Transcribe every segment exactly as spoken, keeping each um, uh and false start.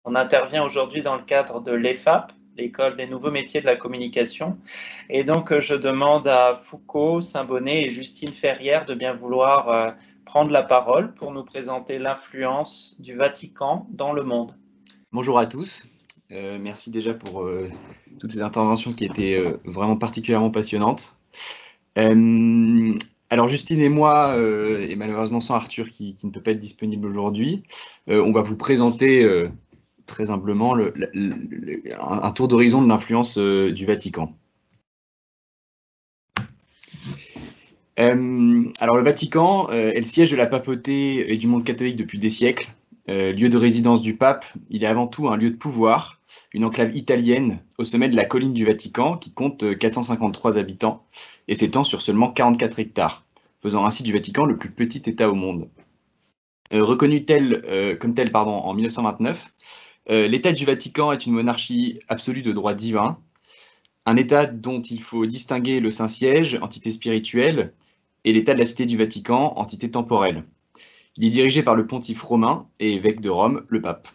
On intervient aujourd'hui dans le cadre de l'E F A P, l'École des nouveaux métiers de la communication. Et donc, euh, je demande à Foucault, Saint-Bonnet et Justine Ferrière de bien vouloir euh, prendre la parole pour nous présenter l'influence du Vatican dans le monde. Bonjour à tous. Euh, merci déjà pour euh, toutes ces interventions qui étaient euh, vraiment particulièrement passionnantes. Euh, alors Justine et moi, euh, et malheureusement sans Arthur qui, qui ne peut pas être disponible aujourd'hui, euh, on va vous présenter euh, très humblement le, le, le, un, un tour d'horizon de l'influence euh, du Vatican. Euh, alors le Vatican euh, est le siège de la papauté et du monde catholique depuis des siècles. Euh, lieu de résidence du pape, il est avant tout un lieu de pouvoir, une enclave italienne au sommet de la colline du Vatican qui compte quatre cent cinquante-trois habitants et s'étend sur seulement quarante-quatre hectares, faisant ainsi du Vatican le plus petit État au monde. Euh, reconnu tel, euh, comme tel pardon, en mille neuf cent vingt-neuf, euh, l'État du Vatican est une monarchie absolue de droit divin, un État dont il faut distinguer le Saint-Siège, entité spirituelle, et l'État de la Cité du Vatican, entité temporelle. Il est dirigé par le pontife romain et évêque de Rome, le pape.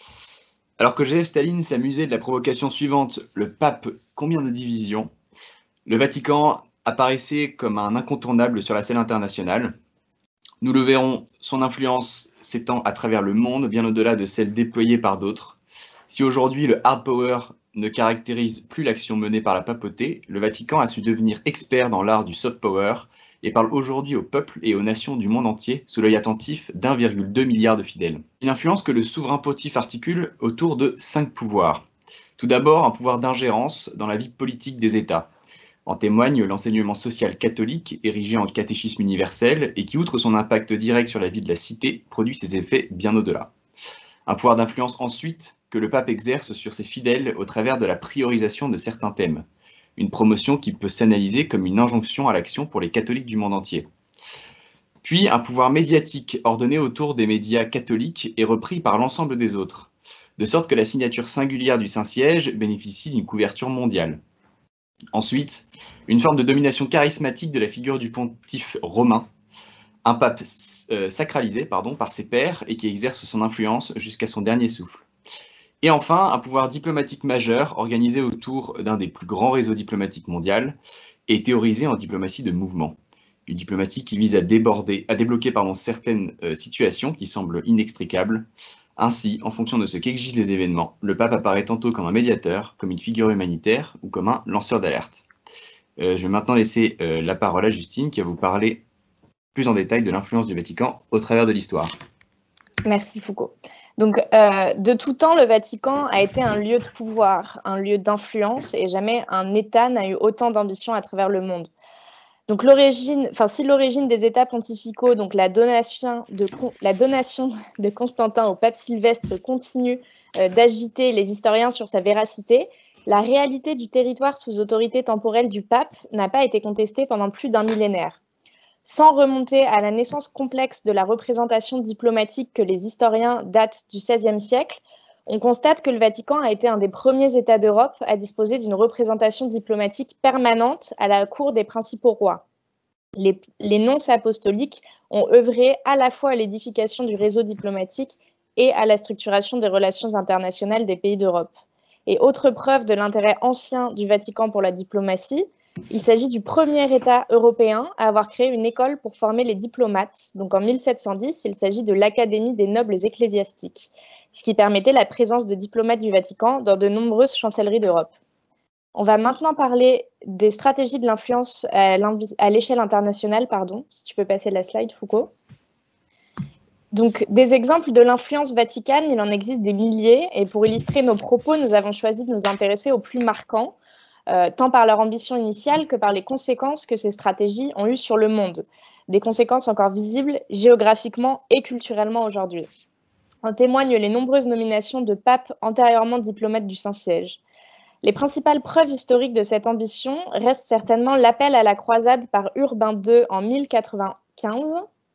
Alors que Joseph Staline s'amusait de la provocation suivante, le pape combien de divisions, le Vatican apparaissait comme un incontournable sur la scène internationale. Nous le verrons, son influence s'étend à travers le monde, bien au-delà de celle déployée par d'autres. Si aujourd'hui le hard power ne caractérise plus l'action menée par la papauté, le Vatican a su devenir expert dans l'art du soft power et parle aujourd'hui au peuple et aux nations du monde entier sous l'œil attentif d'un virgule deux milliard de fidèles. Une influence que le souverain pontife articule autour de cinq pouvoirs. Tout d'abord, un pouvoir d'ingérence dans la vie politique des États. En témoigne l'enseignement social catholique, érigé en catéchisme universel, et qui, outre son impact direct sur la vie de la cité, produit ses effets bien au-delà. Un pouvoir d'influence ensuite que le pape exerce sur ses fidèles au travers de la priorisation de certains thèmes. Une promotion qui peut s'analyser comme une injonction à l'action pour les catholiques du monde entier. Puis un pouvoir médiatique ordonné autour des médias catholiques et repris par l'ensemble des autres, de sorte que la signature singulière du Saint-Siège bénéficie d'une couverture mondiale. Ensuite, une forme de domination charismatique de la figure du pontife romain, un pape euh, sacralisé pardon, par ses pairs et qui exerce son influence jusqu'à son dernier souffle. Et enfin, un pouvoir diplomatique majeur organisé autour d'un des plus grands réseaux diplomatiques mondiaux et théorisé en diplomatie de mouvement. Une diplomatie qui vise à déborder, à débloquer pardon, certaines euh, situations qui semblent inextricables. Ainsi, en fonction de ce qu'exigent les événements, le pape apparaît tantôt comme un médiateur, comme une figure humanitaire ou comme un lanceur d'alerte. Euh, je vais maintenant laisser euh, la parole à Justine qui va vous parler plus en détail de l'influence du Vatican au travers de l'histoire. Merci Foucault. Donc, euh, de tout temps, le Vatican a été un lieu de pouvoir, un lieu d'influence, et jamais un État n'a eu autant d'ambition à travers le monde. Donc, l'origine, enfin, si l'origine des États pontificaux, donc la donation de, la donation de Constantin au pape Sylvestre, continue euh, d'agiter les historiens sur sa véracité, la réalité du territoire sous autorité temporelle du pape n'a pas été contestée pendant plus d'un millénaire. Sans remonter à la naissance complexe de la représentation diplomatique que les historiens datent du seizième siècle, on constate que le Vatican a été un des premiers États d'Europe à disposer d'une représentation diplomatique permanente à la cour des principaux rois. Les, les nonces apostoliques ont œuvré à la fois à l'édification du réseau diplomatique et à la structuration des relations internationales des pays d'Europe. Et autre preuve de l'intérêt ancien du Vatican pour la diplomatie, il s'agit du premier État européen à avoir créé une école pour former les diplomates. Donc en mille sept cent dix, il s'agit de l'Académie des nobles ecclésiastiques, ce qui permettait la présence de diplomates du Vatican dans de nombreuses chancelleries d'Europe. On va maintenant parler des stratégies de l'influence à l'échelle internationale. Pardon, si tu peux passer la slide, Foucault. Donc, des exemples de l'influence vaticane, il en existe des milliers. Et pour illustrer nos propos, nous avons choisi de nous intéresser aux plus marquants, Euh, tant par leur ambition initiale que par les conséquences que ces stratégies ont eues sur le monde, des conséquences encore visibles géographiquement et culturellement aujourd'hui. En témoignent les nombreuses nominations de papes antérieurement diplomates du Saint-Siège. Les principales preuves historiques de cette ambition restent certainement l'appel à la croisade par Urbain deux en mille quatre-vingt-quinze,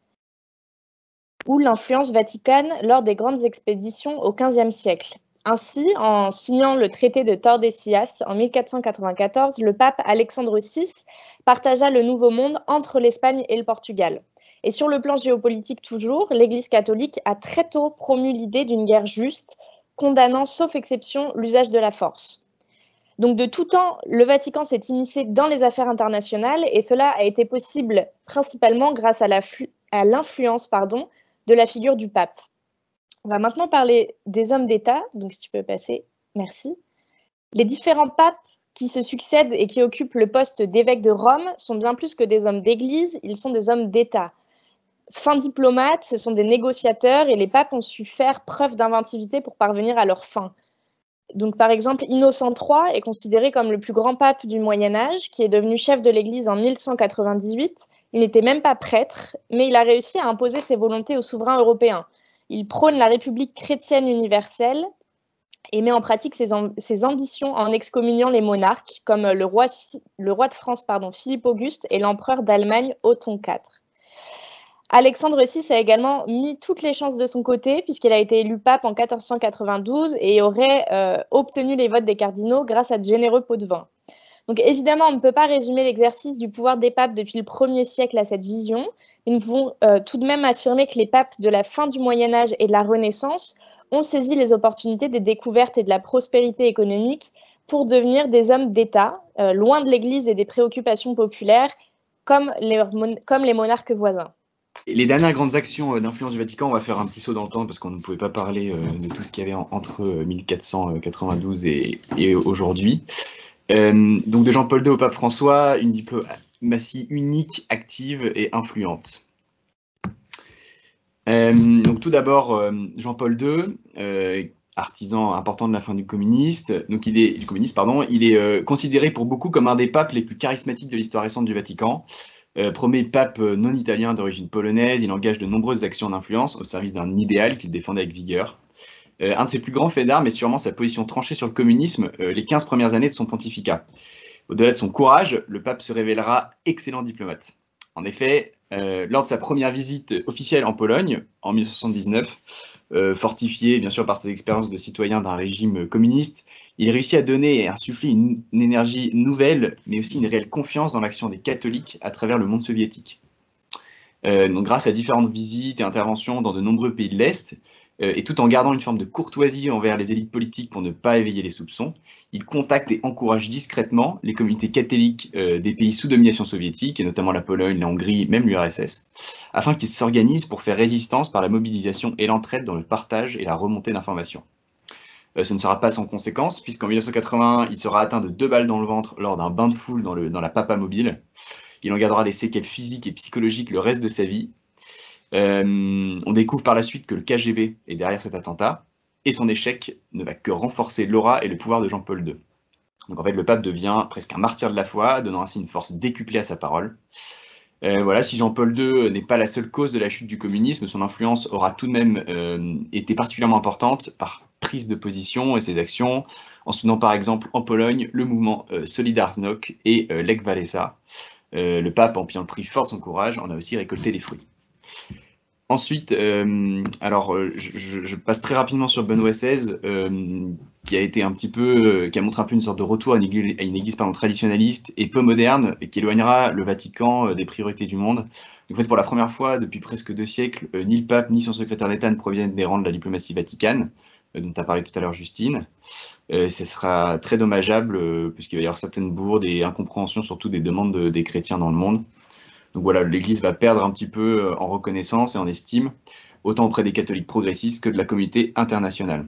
ou l'influence vaticane lors des grandes expéditions au quinzième siècle. Ainsi, en signant le traité de Tordesillas en mille quatre cent quatre-vingt-quatorze, le pape Alexandre six partagea le Nouveau Monde entre l'Espagne et le Portugal. Et sur le plan géopolitique toujours, l'Église catholique a très tôt promu l'idée d'une guerre juste condamnant, sauf exception, l'usage de la force. Donc de tout temps, le Vatican s'est immiscé dans les affaires internationales et cela a été possible principalement grâce à l'influence pardon, de la figure du pape. On va maintenant parler des hommes d'État, donc si tu peux passer, merci. Les différents papes qui se succèdent et qui occupent le poste d'évêque de Rome sont bien plus que des hommes d'église, ils sont des hommes d'État. Fins diplomates, ce sont des négociateurs et les papes ont su faire preuve d'inventivité pour parvenir à leurs fins. Donc, par exemple, Innocent trois est considéré comme le plus grand pape du Moyen-Âge, qui est devenu chef de l'Église en mille cent quatre-vingt-dix-huit. Il n'était même pas prêtre, mais il a réussi à imposer ses volontés aux souverains européens. Il prône la République chrétienne universelle et met en pratique ses, amb ses ambitions en excommuniant les monarques, comme le roi, le roi de France pardon, Philippe Auguste et l'empereur d'Allemagne Othon quatre. Alexandre six a également mis toutes les chances de son côté puisqu'il a été élu pape en quatorze cent quatre-vingt-douze et aurait euh, obtenu les votes des cardinaux grâce à de généreux pots de vin. Donc évidemment, on ne peut pas résumer l'exercice du pouvoir des papes depuis le premier siècle à cette vision, mais nous pouvons euh, tout de même affirmer que les papes de la fin du Moyen-Âge et de la Renaissance ont saisi les opportunités des découvertes et de la prospérité économique pour devenir des hommes d'État, euh, loin de l'Église et des préoccupations populaires, comme les, comme les monarques voisins. Les dernières grandes actions d'influence du Vatican, on va faire un petit saut dans le temps parce qu'on ne pouvait pas parler de tout ce qu'il y avait entre mille quatre cent quatre-vingt-douze et, et aujourd'hui. Euh, donc de Jean-Paul deux au pape François, une diplomatie unique, active et influente. Euh, donc tout d'abord, Jean-Paul deux, euh, artisan important de la fin du, communiste, donc il est, du communisme, pardon, il est euh, considéré pour beaucoup comme un des papes les plus charismatiques de l'histoire récente du Vatican. Euh, premier pape non italien d'origine polonaise, il engage de nombreuses actions d'influence au service d'un idéal qu'il défendait avec vigueur. Euh, un de ses plus grands faits d'armes est sûrement sa position tranchée sur le communisme euh, les quinze premières années de son pontificat. Au-delà de son courage, le pape se révélera excellent diplomate. En effet, euh, lors de sa première visite officielle en Pologne, en mille neuf cent soixante-dix-neuf, euh, fortifié bien sûr par ses expériences de citoyen d'un régime communiste, il réussit à donner et insuffler une, une énergie nouvelle, mais aussi une réelle confiance dans l'action des catholiques à travers le monde soviétique. Euh, donc, grâce à différentes visites et interventions dans de nombreux pays de l'Est, euh, et tout en gardant une forme de courtoisie envers les élites politiques pour ne pas éveiller les soupçons, il contacte et encourage discrètement les communautés catholiques euh, des pays sous domination soviétique, et notamment la Pologne, la Hongrie, même l'U R S S, afin qu'ils s'organisent pour faire résistance par la mobilisation et l'entraide dans le partage et la remontée d'informations. Euh, ce ne sera pas sans conséquence, puisqu'en mille neuf cent quatre-vingt-un, il sera atteint de deux balles dans le ventre lors d'un bain de foule dans, le, dans la Papa Mobile. Il en gardera des séquelles physiques et psychologiques le reste de sa vie. Euh, on découvre par la suite que le K G B est derrière cet attentat, et son échec ne va que renforcer l'aura et le pouvoir de Jean-Paul deux. Donc en fait, le pape devient presque un martyr de la foi, donnant ainsi une force décuplée à sa parole. Euh, voilà, si Jean-Paul deux n'est pas la seule cause de la chute du communisme, son influence aura tout de même euh, été particulièrement importante par prise de position et ses actions, en soutenant par exemple en Pologne le mouvement euh, Solidarność et euh, Lech Walesa. Euh, le pape, en payant le prix fort de son courage, en a aussi récolté les fruits. Ensuite, euh, alors euh, je, je passe très rapidement sur Benoît seize, euh, qui a été un petit peu, euh, qui a montré un peu une sorte de retour à une église, à une église pardon, traditionnaliste et peu moderne, et qui éloignera le Vatican euh, des priorités du monde. Donc, en fait, pour la première fois depuis presque deux siècles, euh, ni le pape ni son secrétaire d'État ne proviennent des rangs de la diplomatie vaticane, euh, dont tu as parlé tout à l'heure, Justine. Euh, ce sera très dommageable, euh, puisqu'il va y avoir certaines bourdes et incompréhensions, surtout des demandes de, des chrétiens dans le monde. Donc voilà, l'Église va perdre un petit peu en reconnaissance et en estime, autant auprès des catholiques progressistes que de la communauté internationale.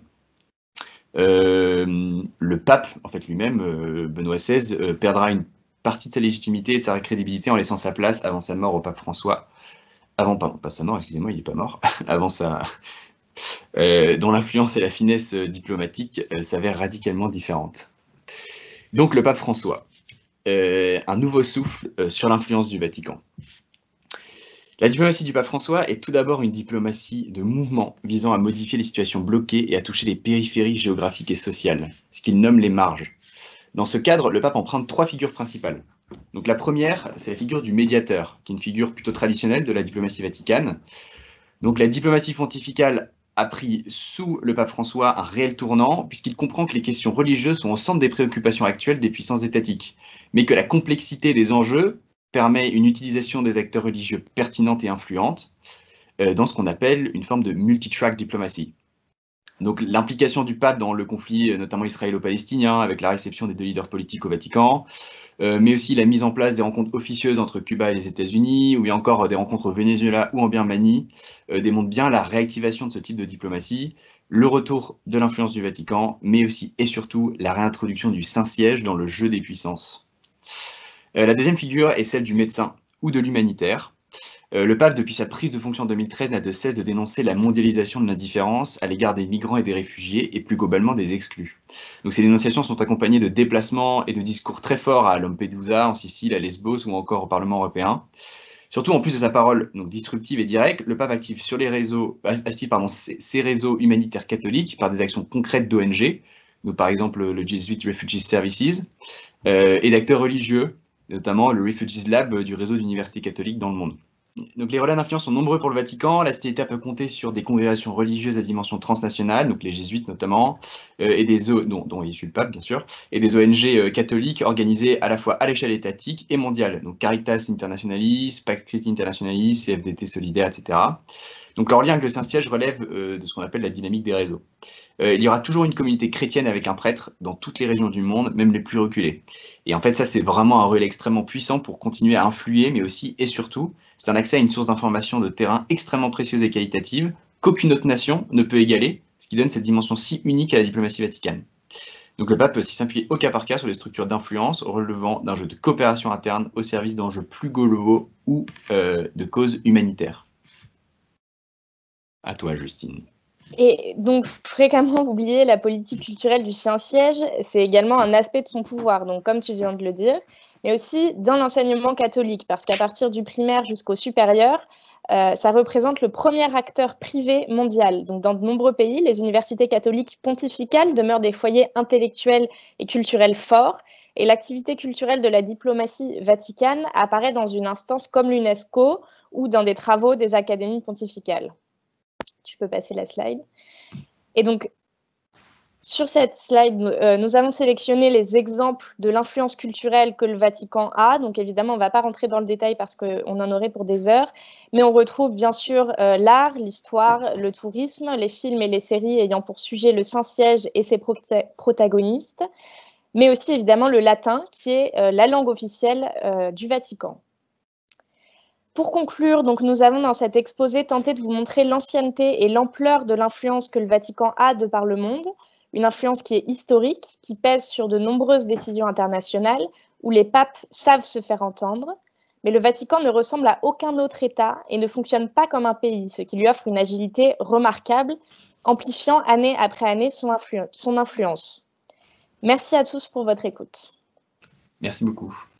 Euh, le pape, en fait lui-même, euh, Benoît seize, euh, perdra une partie de sa légitimité et de sa crédibilité en laissant sa place avant sa mort au pape François, avant, pardon, pas sa mort, excusez-moi, il n'est pas mort, avant sa... Euh, dont l'influence et la finesse diplomatique euh, s'avèrent radicalement différentes. Donc le pape François. Euh, un nouveau souffle euh, sur l'influence du Vatican. La diplomatie du pape François est tout d'abord une diplomatie de mouvement visant à modifier les situations bloquées et à toucher les périphéries géographiques et sociales, ce qu'il nomme les marges. Dans ce cadre, le pape emprunte trois figures principales. Donc la première, c'est la figure du médiateur, qui est une figure plutôt traditionnelle de la diplomatie vaticane. Donc la diplomatie pontificale a pris sous le pape François un réel tournant, puisqu'il comprend que les questions religieuses sont au centre des préoccupations actuelles des puissances étatiques, mais que la complexité des enjeux permet une utilisation des acteurs religieux pertinente et influente, euh, dans ce qu'on appelle une forme de multi-track diplomatie. Donc l'implication du pape dans le conflit, notamment israélo-palestinien, avec la réception des deux leaders politiques au Vatican, euh, mais aussi la mise en place des rencontres officieuses entre Cuba et les États-Unis, ou bien encore des rencontres au Venezuela ou en Birmanie, euh, démontrent bien la réactivation de ce type de diplomatie, le retour de l'influence du Vatican, mais aussi et surtout la réintroduction du Saint-Siège dans le jeu des puissances. Euh, la deuxième figure est celle du médecin ou de l'humanitaire. Euh, le pape, depuis sa prise de fonction en deux mille treize, n'a de cesse de dénoncer la mondialisation de l'indifférence à l'égard des migrants et des réfugiés, et plus globalement des exclus. Donc ces dénonciations sont accompagnées de déplacements et de discours très forts à Lampedusa, en Sicile, à Lesbos ou encore au Parlement européen. Surtout, en plus de sa parole donc, disruptive et directe, le pape active sur les réseaux, active, pardon, ses réseaux humanitaires catholiques par des actions concrètes d'O N G, donc par exemple le Jesuit Refugee Services, euh, et d'acteurs religieux, notamment le Refugees Lab du réseau d'universités catholiques dans le monde. Donc les relais d'influence sont nombreux pour le Vatican. La cité peut compter sur des congrégations religieuses à dimension transnationale, donc les jésuites notamment, euh, et des o dont, dont issu le pape bien sûr, et des O N G euh, catholiques organisées à la fois à l'échelle étatique et mondiale, donc Caritas Internationalis, Pax Christi Internationalis, C F D T Solidaire, et cetera. Donc leur lien avec le Saint-Siège relève euh, de ce qu'on appelle la dynamique des réseaux. Euh, il y aura toujours une communauté chrétienne avec un prêtre dans toutes les régions du monde, même les plus reculées. Et en fait, ça, c'est vraiment un relais extrêmement puissant pour continuer à influer, mais aussi et surtout, c'est un accès à une source d'information de terrain extrêmement précieuse et qualitative qu'aucune autre nation ne peut égaler, ce qui donne cette dimension si unique à la diplomatie vaticane. Donc le pape peut aussi s'appuyer au cas par cas sur les structures d'influence relevant d'un jeu de coopération interne au service d'enjeux plus globaux ou euh, de causes humanitaires. À toi, Justine. Et donc, fréquemment oublier la politique culturelle du Saint-Siège, c'est également un aspect de son pouvoir, donc comme tu viens de le dire, mais aussi dans l'enseignement catholique, parce qu'à partir du primaire jusqu'au supérieur, euh, ça représente le premier acteur privé mondial. Donc, dans de nombreux pays, les universités catholiques pontificales demeurent des foyers intellectuels et culturels forts, et l'activité culturelle de la diplomatie vaticane apparaît dans une instance comme l'UNESCO ou dans des travaux des académies pontificales. Tu peux passer la slide. Et donc, sur cette slide, euh, nous avons sélectionné les exemples de l'influence culturelle que le Vatican a. Donc, évidemment, on ne va pas rentrer dans le détail parce qu'on en aurait pour des heures. Mais on retrouve bien sûr euh, l'art, l'histoire, le tourisme, les films et les séries ayant pour sujet le Saint-Siège et ses pro protagonistes. Mais aussi, évidemment, le latin, qui est euh, la langue officielle euh, du Vatican. Pour conclure, donc, nous avons dans cet exposé tenté de vous montrer l'ancienneté et l'ampleur de l'influence que le Vatican a de par le monde, une influence qui est historique, qui pèse sur de nombreuses décisions internationales, où les papes savent se faire entendre, mais le Vatican ne ressemble à aucun autre État et ne fonctionne pas comme un pays, ce qui lui offre une agilité remarquable, amplifiant année après année son, influ- son influence. Merci à tous pour votre écoute. Merci beaucoup.